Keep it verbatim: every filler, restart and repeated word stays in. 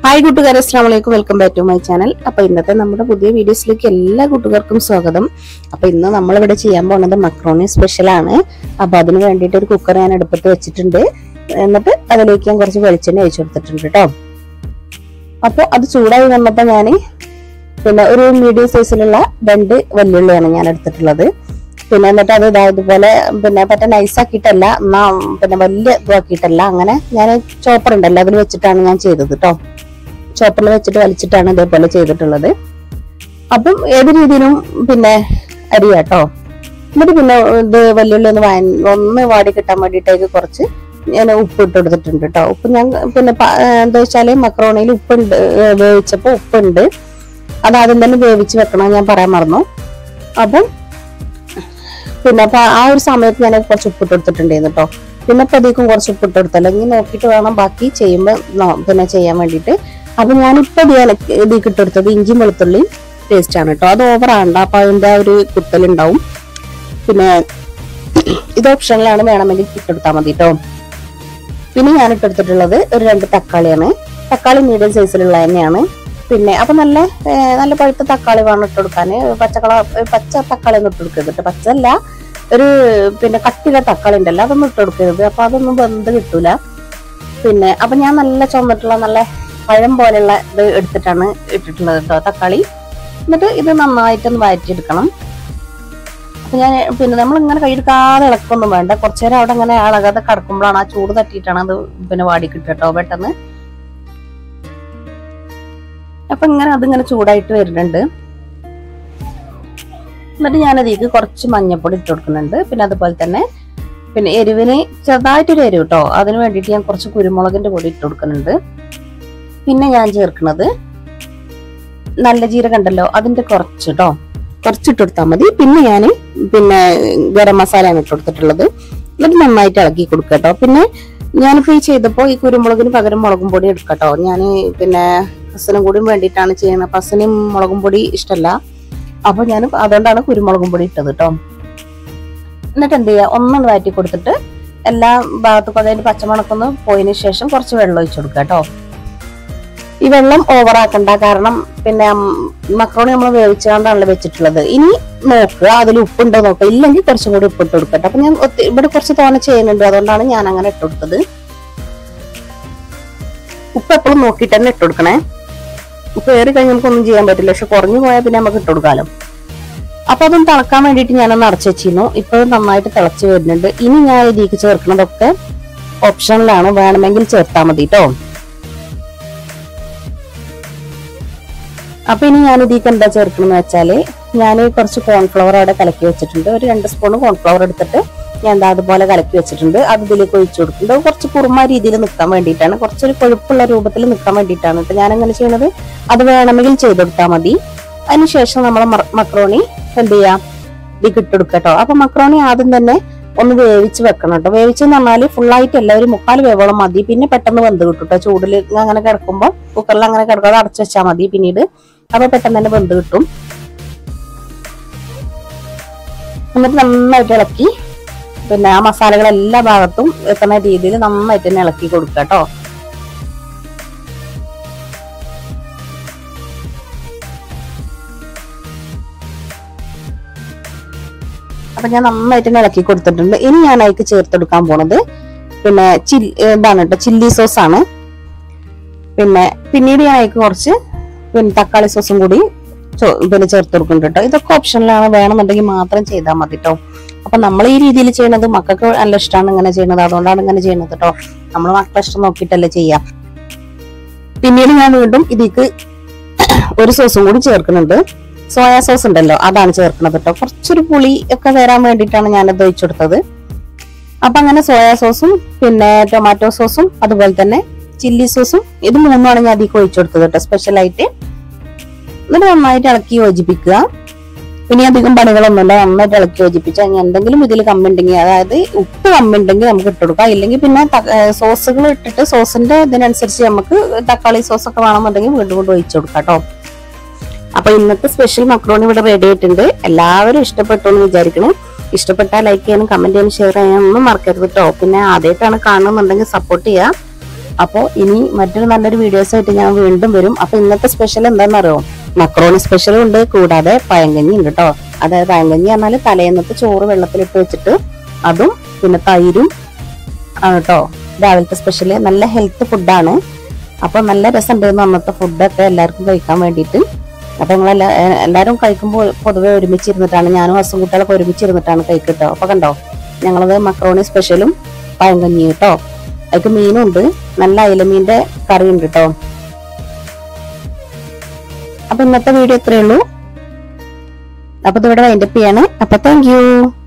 Hi കൂട്ടുകാരെ, അസ്സലാമു അലൈക്കും. Welcome back to my channel. അപ്പൊ ഇന്നത്തെ നമ്മുടെ പുതിയ വീഡിയോസിലേക്ക് എല്ലാ കൂട്ടുകാർക്കും സ്വാഗതം. അപ്പൊ ഇന്ന് നമ്മളിവിടെ ചെയ്യാൻ പോകുന്നത് മക്രോണി സ്പെഷ്യൽ ആണ്. അപ്പൊ അതിന് വേണ്ടിയിട്ട് ഒരു കുക്കർ ഞാൻ അടുപ്പത്ത് വെച്ചിട്ടുണ്ട്. എന്നിട്ട് അതിലേക്ക് ഞാൻ കുറച്ച് വെളിച്ചെണ്ണ ഒഴിച്ചു കൊടുത്തിട്ടുണ്ട് കേട്ടോ. അപ്പൊ അത് ചൂടായി വന്നപ്പോ ഞാൻ പിന്നെ ഒരു മീഡിയം സൈസിലുള്ള രണ്ട് വെല്ലുള്ളിയാണ് ഞാൻ എടുത്തിട്ടുള്ളത്. പിന്നെ എന്നിട്ട് അത് ഇതായതുപോലെ പിന്നെ പറ്റ നൈസാക്കിയിട്ടല്ല, എന്നാ പിന്നെ വലിയ ഇതാക്കിയിട്ടല്ല, അങ്ങനെ ഞാൻ ചോപ്പർ ഉണ്ടല്ലോ അതിൽ വെച്ചിട്ടാണ് ഞാൻ ചെയ്തത് കേട്ടോ. ചോപ്പറിൽ വെച്ചിട്ട് വലിച്ചിട്ടാണ് ഇതേപോലെ ചെയ്തിട്ടുള്ളത്. അപ്പം ഏത് രീതിയിലും പിന്നെ അരിയാട്ടോ. എന്നിട്ട് പിന്നെ ഇത് വെല്ലുള്ളി ഒന്ന് വാ ഒന്ന് വാടി കിട്ടാൻ വേണ്ടിയിട്ടേക്ക് കുറച്ച് ഞാൻ ഉപ്പ് ഇട്ട് കൊടുത്തിട്ടുണ്ട് കേട്ടോ. ഉപ്പ് ഞാൻ പിന്നെ എന്താ വെച്ചാല് മക്രോണിയിൽ ഉപ്പുണ്ട്, വേവിച്ചപ്പോ ഉപ്പുണ്ട്, അത് ആദ്യം തന്നെ വേവിച്ച് വെക്കണം, ഞാൻ പറയാൻ മറന്നു. അപ്പം പിന്നെ അപ്പൊ ആ ഒരു സമയത്ത് ഞാൻ കുറച്ച് ഉപ്പിട്ട് കൊടുത്തിട്ടുണ്ടായിരുന്നു കേട്ടോ. പിന്നെ ഇപ്പൊ അതിക്കും കുറച്ച് ഉപ്പിട്ട് കൊടുത്തല്ലോ, ഇനി നോക്കിയിട്ട് വേണം ബാക്കി ചെയ്യുമ്പോ പിന്നെ ചെയ്യാൻ വേണ്ടിയിട്ട്. അപ്പൊ ഞാനിപ്പോ ഇതിക്ക് ഇട്ടെടുത്തത് ഇഞ്ചിയും വെളുത്തുള്ളിയും പേസ്റ്റ് ആണ് കേട്ടോ. അത് ഓവർ ആണ്ട, അപ്പൊ അതിന്റെ ആ ഒരു കുത്തലുണ്ടാവും. പിന്നെ ഇത് ഓപ്ഷനിലാണ്, വേണമെങ്കിൽ ഇട്ടെടുത്താൽ മതി കേട്ടോ. പിന്നെ ഞാൻ ഇട്ടെടുത്തിട്ടുള്ളത് ഒരു രണ്ട് തക്കാളിയാണ്. തക്കാളി മീഡിയം സൈസിലുള്ള തന്നെയാണ്. പിന്നെ അപ്പൊ നല്ല നല്ല പഴുത്ത തക്കാളി വേണം ഇട്ടെടുക്കാന്. പച്ചക്കള പച്ച തക്കാളി ഒന്നും ഇട്ടെടുക്കരുത്, പച്ചല്ല ഒരു പിന്നെ കട്ടിയുള്ള തക്കാളി ഉണ്ടല്ലോ, അതൊന്നും ഇട്ടെടുക്കരുത്. അപ്പൊ അതൊന്നും വെന്ത് കിട്ടൂല. പിന്നെ അപ്പൊ ഞാൻ നല്ല ചുമന്നിട്ടുള്ള നല്ല പഴം പോലെയുള്ള ഇത് എടുത്തിട്ടാണ് ഇട്ടിട്ടുള്ളത് കേട്ടോ തക്കാളി. എന്നിട്ട് ഇത് നന്നായിട്ടൊന്ന് വഴറ്റിയെടുക്കണം. അപ്പൊ ഞാൻ പിന്നെ നമ്മൾ ഇങ്ങനെ കൈയെടുക്കാതെ ഇളക്കൊന്നും വേണ്ട, കുറച്ചു നേരം അവിടെ ഇങ്ങനെ ഇളകാതെ കിടക്കുമ്പോഴാണ് ആ ചൂട് തട്ടിയിട്ടാണ് അത് പിന്നെ വാടി കിട്ടുക കേട്ടോ പെട്ടെന്ന്. അപ്പൊ ഇങ്ങനെ അതിങ്ങനെ ചൂടായിട്ട് വരുന്നുണ്ട്. എന്നിട്ട് ഞാനതിലേക്ക് കുറച്ച് മഞ്ഞപ്പൊടി ഇട്ട് കൊടുക്കുന്നുണ്ട്. പിന്നെ അതുപോലെ തന്നെ പിന്നെ എരിവിന് ചെറുതായിട്ടൊരു എരിവ് കേട്ടോ, അതിന് വേണ്ടിയിട്ട് ഞാൻ കുറച്ച് കുരുമുളകിന്റെ പൊടി ഇട്ട് കൊടുക്കുന്നുണ്ട്. പിന്നെ ഞാൻ ചേർക്കുന്നത് നല്ല ജീരകം ഉണ്ടല്ലോ, അതിന്റെ കുറച്ച് കേട്ടോ, കുറച്ചിട്ട് കൊടുത്താൽ മതി. പിന്നെ ഞാൻ പിന്നെ ഗരം മസാലയാണ് ഇട്ട് കൊടുത്തിട്ടുള്ളത്. എന്നിട്ട് നന്നായിട്ട് ഇളക്കി കൊടുക്കുക കേട്ടോ. പിന്നെ ഞാനിപ്പോ ഈ ചെയ്തപ്പോ ഈ കുരുമുളകിന് പകരം മുളകും പൊടി എടുക്കട്ടോ. ഞാൻ പിന്നെ ഹസനും കൂടി വേണ്ടിയിട്ടാണ് ചെയ്യുന്നത്. അപ്പൊ ഹസനും മുളകും പൊടി ഇഷ്ടമല്ല, അപ്പൊ ഞാൻ അതുകൊണ്ടാണ് കുരുമുളകും പൊടി ഇട്ടത് കേട്ടോ. എന്നിട്ട് എന്ത് ചെയ്യുക, ഒന്നും വഴറ്റി കൊടുത്തിട്ട് എല്ലാ ഭാഗത്തും അതിന്റെ പച്ചമണക്കൊന്ന് പോയതിനു ശേഷം കുറച്ച് വെള്ളം ഒഴിച്ചു കൊടുക്കുക കേട്ടോ. ഈ വെള്ളം ഓവർ ആക്കണ്ട, കാരണം പിന്നെ മക്രോണി നമ്മൾ വേവിച്ചാണ്ടാണല്ലോ വെച്ചിട്ടുള്ളത്. ഇനി നോക്കുക അതിൽ ഉപ്പുണ്ടോ നോക്കുക, ഇല്ലെങ്കിൽ കുറച്ചും കൂടി ഉപ്പ് ഇട്ട് കൊടുക്കട്ടെ. അപ്പൊ ഞാൻ ഇവിടെ കുറച്ച് തോനെ ചെയ്യുന്നുണ്ട്, അതുകൊണ്ടാണ് ഞാൻ അങ്ങനെ ഇട്ട് കൊടുത്തത്. ഉപ്പ് എപ്പോഴും നോക്കിയിട്ട് തന്നെ ഇട്ട് കൊടുക്കണേ. ഉപ്പ് ഏറി കഴിഞ്ഞ് നമുക്കൊന്നും ചെയ്യാൻ പറ്റില്ല, പക്ഷെ കുറഞ്ഞു പോയാൽ പിന്നെ നമുക്ക് ഇട്ട് കൊടുക്കാലോ. അപ്പൊ അതൊന്ന് തിളക്കാൻ വേണ്ടിയിട്ട് ഞാനൊന്ന് അടച്ചു വെച്ചിരുന്നു. ഇപ്പൊ നന്നായിട്ട് തിളച്ച് വരുന്നുണ്ട്. ഇനി ഞാൻ ഇതിലേക്ക് ചേർക്കുന്നതൊക്കെ ഓപ്ഷനിലാണ്, വേണമെങ്കിൽ ചേർത്താൽ മതി കേട്ടോ. അപ്പൊ ഇനി ഞാൻ ഇതിലേക്ക് എന്താ ചേർക്കണമെന്ന് വെച്ചാല്, ഞാൻ കുറച്ച് കോൺഫ്ലവർ അവിടെ കലക്കി വെച്ചിട്ടുണ്ട്. ഒരു രണ്ട് സ്പൂൺ കോൺഫ്ലവർ എടുത്തിട്ട് ഞാൻ എന്താ അതുപോലെ കലക്കി വെച്ചിട്ടുണ്ട്. അത് ഇതിലേക്ക് ഒഴിച്ചു കൊടുക്കുന്നുണ്ട്. കുറച്ച് കുറുമ രീതിയിൽ നിൽക്കാൻ വേണ്ടിയിട്ടാണ്, കുറച്ചൊരു കൊഴുപ്പുള്ള രൂപത്തിൽ നിൽക്കാൻ വേണ്ടിയിട്ടാണ് കേട്ടോ ഞാൻ അങ്ങനെ ചെയ്യുന്നത്. അത് വേണമെങ്കിൽ ചെയ്തെടുത്താൽ മതി. അതിനുശേഷം നമ്മൾ മക്രോണി എന്ത് ചെയ്യാം, ഇതിലേക്ക് ഇട്ടെടുക്കുക കേട്ടോ. അപ്പൊ മക്രോണി ആദ്യം തന്നെ ഒന്ന് വേവിച്ച് വെക്കണം കേട്ടോ. വേവിച്ചെന്ന് പറഞ്ഞാല് ഫുള്ളായിട്ടല്ല, ഒരു മുക്കാൽ വേവോളം മതി. പിന്നെ പെട്ടെന്ന് വെന്ത് കിട്ടും കേട്ടോ. ചൂടിൽ അങ്ങനെ കിടക്കുമ്പോൾ കുക്കറിൽ അങ്ങനെ കിടക്കാതെ അടച്ചു വെച്ചാൽ മതി പിന്നീട്. അപ്പൊ പെട്ടെന്ന് തന്നെ വെന്ത് കിട്ടും. എന്നിട്ട് നന്നായിട്ട് ഇളക്കി പിന്നെ ആ മസാലകൾ എല്ലാ ഭാഗത്തും എത്തുന്ന രീതിയിൽ നന്നായിട്ട് തന്നെ ഇളക്കി കൊടുക്കുക കേട്ടോ. അപ്പൊ ഞാൻ നന്നായിട്ട് തന്നെ ഇളക്കി കൊടുത്തിട്ടുണ്ട്. ഇനി ഞാൻ അതിലേക്ക് ചേർത്തെടുക്കാൻ പോണത് പിന്നെ ചില്ലി ഇതാണ് കേട്ടോ, ചില്ലി സോസ് ആണ്. പിന്നെ പിന്നീട് ഞാൻ അതിലേക്ക് കുറച്ച് പിന്നെ തക്കാളി സോസും കൂടി പിന്നെ ചേർത്ത് കൊടുക്കുന്നുണ്ട് കേട്ടോ. ഇതൊക്കെ ഓപ്ഷനിലാണ്, വേണമെന്നുണ്ടെങ്കിൽ മാത്രം ചെയ്താൽ മതി കേട്ടോ. അപ്പൊ നമ്മൾ ഈ രീതിയിൽ ചെയ്യണത് മക്കൾക്ക് നല്ല ഇഷ്ടമാണ് ഇങ്ങനെ ചെയ്യണത്, അതുകൊണ്ടാണ് ഇങ്ങനെ ചെയ്യണത് കേട്ടോ. നമ്മൾ മക്കളെ ഇഷ്ടം നോക്കിയിട്ടല്ലേ ചെയ്യാം. പിന്നീട് ഞാൻ വീണ്ടും ഇതിലേക്ക് ഒരു സോസും കൂടി ചേർക്കുന്നുണ്ട്. സോയാ സോസ് ഉണ്ടല്ലോ, അതാണ് ചേർക്കുന്നത് കേട്ടോ. കുറച്ചൊരു പുളി ഒക്കെ വരാൻ വേണ്ടിയിട്ടാണ് ഞാനത് ഒഴിച്ചു കൊടുത്തത്. അപ്പൊ അങ്ങനെ സോയാ സോസും പിന്നെ ടൊമാറ്റോ സോസും അതുപോലെ തന്നെ ചില്ലി സോസും, ഇത് മൂന്നുമാണ് ഞാൻ അതിലേക്ക് ഒഴിച്ചു കൊടുത്തത് കേട്ടോ സ്പെഷ്യലായിട്ട്. എന്നിട്ട് നന്നായിട്ട് ഇളക്കി യോജിപ്പിക്കുക. ഇനി അധികം പണികളൊന്നുമില്ല, നന്നായിട്ട് ഇളക്കി യോജിപ്പിച്ചാൽ ഇനി എന്തെങ്കിലും ഇതിൽ കമ്മിണ്ടെങ്കിൽ, അതായത് ഉപ്പ് കമ്മിണ്ടെങ്കിൽ നമുക്ക് ഇട്ട് കൊടുക്കാം. ഇല്ലെങ്കിൽ പിന്നെ സോസുകൾ ഇട്ടിട്ട് സോസിന്റെ ഇതിനനുസരിച്ച് നമുക്ക് തക്കാളി സോസൊക്കെ വേണമെന്നുണ്ടെങ്കിൽ വീണ്ടും കൊണ്ട് ഒഴിച്ചു കൊടുക്കാം കേട്ടോ. അപ്പൊ ഇന്നത്തെ സ്പെഷ്യൽ മക്രോണി ഇവിടെ റെഡി ആയിട്ടുണ്ട്. എല്ലാവരും ഇഷ്ടപ്പെട്ടു എന്ന് വിചാരിക്കണം. ഇഷ്ടപ്പെട്ടാൽ ലൈക്ക് ചെയ്യാനും കമന്റ് ചെയ്യാനും ഷെയർ ചെയ്യാനൊന്നും മറക്കരുത് കേട്ടോ. പിന്നെ ആദ്യമായിട്ടാണ് കാണുന്നുണ്ടെങ്കിൽ സപ്പോർട്ട് ചെയ്യുക. അപ്പോൾ ഇനി മറ്റൊരു നല്ലൊരു വീഡിയോസ് ആയിട്ട് ഞാൻ വീണ്ടും വരും. അപ്പൊ ഇന്നത്തെ സ്പെഷ്യൽ എന്താണെന്നറിയോ? മക്രോണി സ്പെഷ്യലും ഉണ്ട്, കൂടാതെ പഴങ്കഞ്ഞി ഉണ്ട് കേട്ടോ. അതായത് പഴങ്കഞ്ഞി പറഞ്ഞാൽ തലേന്നത്തെ ചോറ് വെള്ളത്തിലിട്ട് വെച്ചിട്ട് അതും പിന്നെ തൈരും ആണ് കേട്ടോ രാവിലത്തെ സ്പെഷ്യല്. നല്ല ഹെൽത്ത് ഫുഡാണ്. അപ്പൊ നല്ല രസമുണ്ടായിരുന്നു അന്നത്തെ ഫുഡൊക്കെ എല്ലാവർക്കും കഴിക്കാൻ വേണ്ടിയിട്ട്. അപ്പൊ നിങ്ങൾ എല്ലാവരും കഴിക്കുമ്പോൾ പൊതുവെ ഒരുമിച്ചിരുന്നിട്ടാണ്, ഞാനും ഹസും കുട്ടികളൊക്കെ ഒരുമിച്ചിരുന്നിട്ടാണ് കഴിക്കട്ടോ. അപ്പൊ കണ്ടോ ഞങ്ങളത് മക്രോണി സ്പെഷ്യലും പഴങ്കഞ്ഞി കേട്ടോ. അതിക്ക് മീനും ഉണ്ട്, നല്ല അയിലമീന്റെ കറി ഉണ്ട് കേട്ടോ. അപ്പൊ ഇന്നത്തെ വീഡിയോ ഇത്രയേ ഉള്ളൂ. അപ്പൊ ഇതിവിടെ വൈൻഡപ്പ് ചെയ്യാണ്. അപ്പൊ താങ്ക് യു.